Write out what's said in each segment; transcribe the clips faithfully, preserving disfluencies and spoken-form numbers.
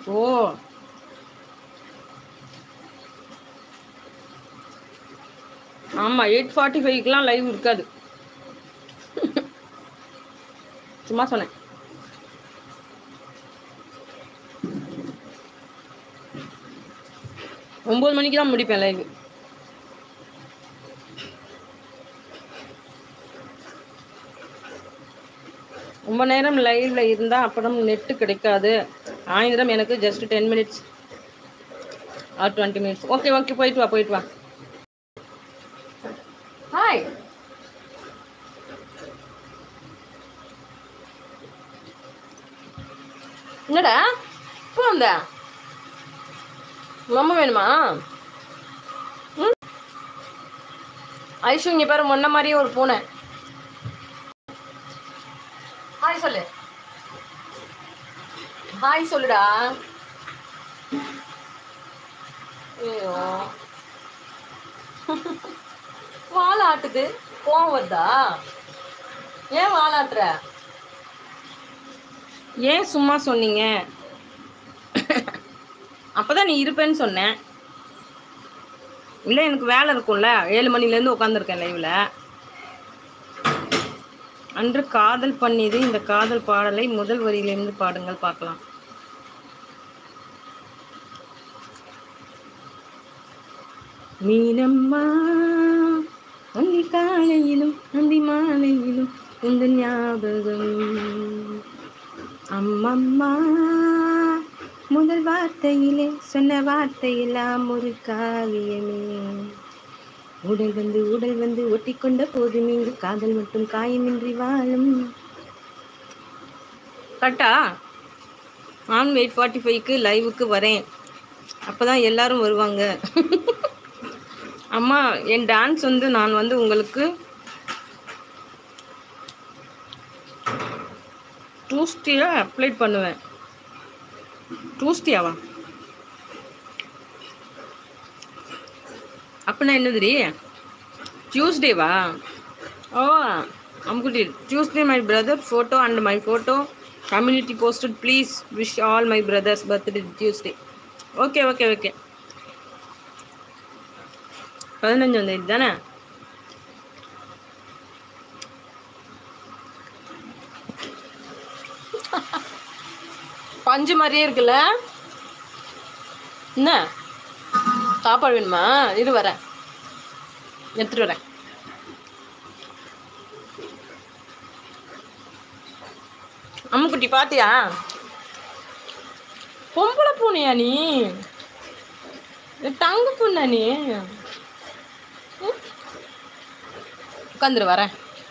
ஓ ஆமாம், eight forty ஃபைவ்க்குலாம் live இருக்காது. சும்மா சொன்னேன். ஒம்பது மணிக்கு தான் முடிப்பேன் லைவ். ரொம்ப நேரம் லைவ்ல இருந்தால் அப்புறம் நெட்டு கிடைக்காது. ஆயிரம் எனக்கு just ten minutes or twenty minutes. Okay okay, போயிட்டு வா போயிட்டு வா. ஹாய். என்னடா இப்போ வந்த? ரொம்ப வேணுமா? ம் ஐஷு இங்கே பாரு, முன்ன மாதிரியே ஒரு பூனை. ஹாய் சொல்லு, ஹாய் சொல்லுடா. ஐயோ வாழ ஆட்டுது, கோவம் வருதா? ஏன் வாழ ஆட்டுற? ஏன் சும்மா சொன்னீங்க? அப்போதான் நீ இருப்பேன்னு சொன்னேன். இல்லை, எனக்கு வேலை இருக்கும்ல, ஏழு மணிலேருந்து உட்காந்துருக்கேன் லைவில். அன்று காதல் பண்ணியது இந்த காதல் பாடலை முதல் வரியிலிருந்து பாடுங்கள் பார்க்கலாம். மீனம்மா அந்தி காலையிலும் அந்தி மாலையிலும் இந்த ஞாபகம். அம்மம்மா முதல் வார்த்தையிலே சொன்ன வார்த்தையெல்லாம் ஒரு காவியமே. உடல் வந்து உடல் வந்து ஒட்டி கொண்ட போது நீங்க காதல் மட்டும் காயமின்றி வாழும். கரெக்டா? நான் எயிட் ஃபார்ட்டி ஃபைவ்க்கு லைவுக்கு வரேன், அப்போதான் எல்லாரும் வருவாங்க. அம்மா, என் டான்ஸ் வந்து நான் வந்து உங்களுக்கு டூஸ்டே அப்ளை பண்ணுவேன். டூஸ்டேவா? அப்படின்னா என்னதுடி? டியூஸ்டேவா? ஓ அம்குட்டி, Tuesday my brother photo and my photo community posted. Please wish all my brothers birthday Tuesday. Okay okay okay. பதினஞ்சாம் தேதி தானே? பஞ்சு மாதிரியே இருக்குல்ல? என்ன சாப்பாடு வேணுமா? இரு வரேன், எடுத்துட்டு வரேன். அம்முக்குட்டி பாத்தியா? பொம்பளை பூனையா நீ? தங்க பூனை நீ? உட்காந்துரு வரேன்.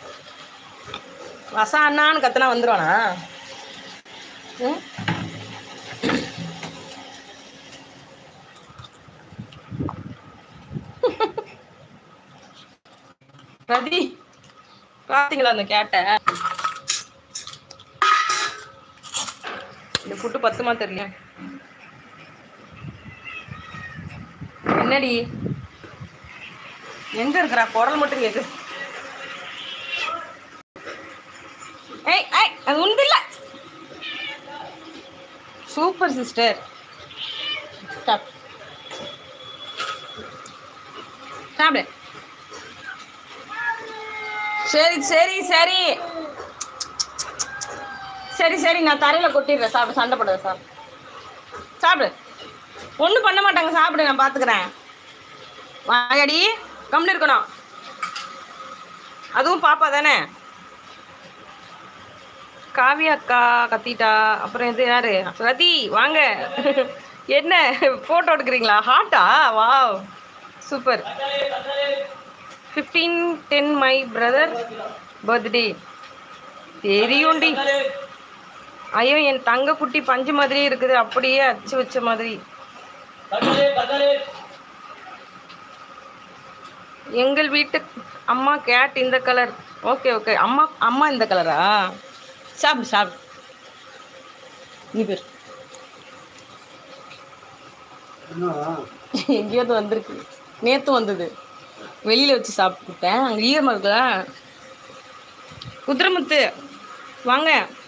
வசா அண்ணான்னு கத்தனா வந்துருவானா? ம் ரதி, பாத்தீங்களா அந்த கேட்ட? இந்த புட்டு பத்துமா தெரியல. என்னடி எங்க இருக்கிறா? குரல் மட்டும் கேக்கு. ஏய் ஏய், அது உண்டு இல்ல. Super sister. சாப்பிடு. சரி சரி சரி சரி சரி, நான் தரையில் கொட்டிடுறேன். சாப்பிடு, சண்டை போடுற. சார் சாப்பிடு, ஒன்றும் பண்ண மாட்டாங்க. சாப்பிடு, நான் பார்த்துக்கிறேன். வாயாடி, கம்முன்னு இருக்கணும். அதுவும் பாப்பா தானே? காவியா அக்கா கத்திட்டா. அப்புறம் இது யாரு? ரதி வாங்க. என்ன ஃபோட்டோ எடுக்கிறீங்களா? ஹாட்டா? Wow super. Fifteen ten my brother birthday. தெரியும்டி. ஐயோ, என் தங்க குட்டி பஞ்சு மாதிரியே இருக்குது, அப்படியே அச்சு வச்ச மாதிரி. எங்கள் வீட்டு அம்மா கேட் இந்த கலர். ஓகே ஓகே, அம்மா அம்மா இந்த கலரா? சாப்பிடு சாப்பிடு. நீ பேர் எங்கேயாவது வந்திருக்கு. நேற்று வந்தது, வெளியில் வச்சு சாப்பிட்டுட்டேன். அங்கே ஈரமாக இருக்குல்ல. குதிரைமுத்து வாங்க.